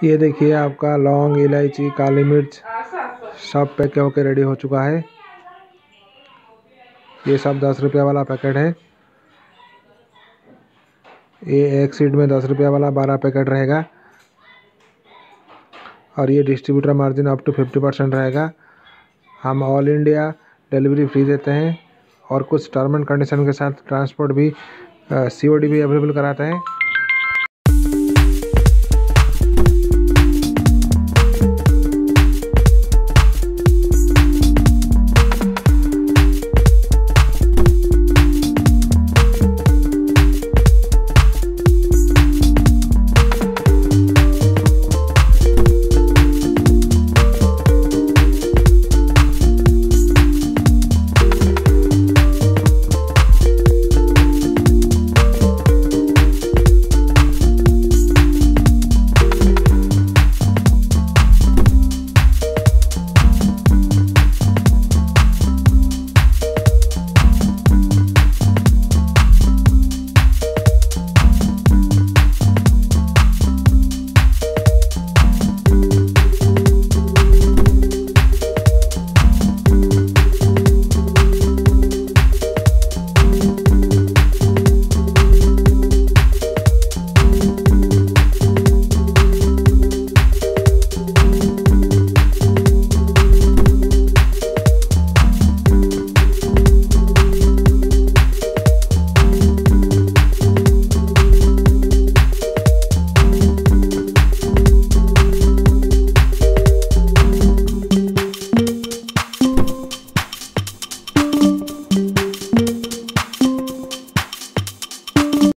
ये देखिए आपका लौंग, इलायची, काली मिर्च सब पैक होके रेडी हो चुका है। ये सब 10 रुपया वाला पैकेट है। ये एक सीट में 10 रुपया वाला 12 पैकेट रहेगा और ये डिस्ट्रीब्यूटर मार्जिन अप टू 50% रहेगा। हम ऑल इंडिया डिलीवरी फ्री देते हैं और कुछ टर्म एंड कंडीशन के साथ ट्रांसपोर्ट भी COD भी अवेलेबल कराते हैं।